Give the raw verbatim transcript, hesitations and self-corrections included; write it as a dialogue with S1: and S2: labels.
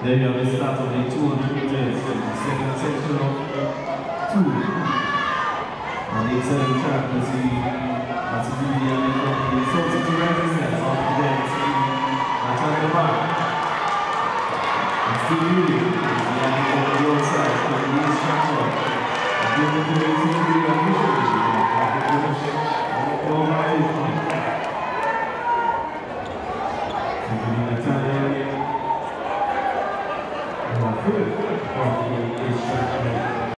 S1: There you have the start of the two hundred meters, second section of two. And the excellent track as he as he did the end of the Celtic Residence of the dance at the back. And Steve Uri is the end of the outside from the East Chapel. And the other two is the officials of the British organization. So the Italian Good. Good.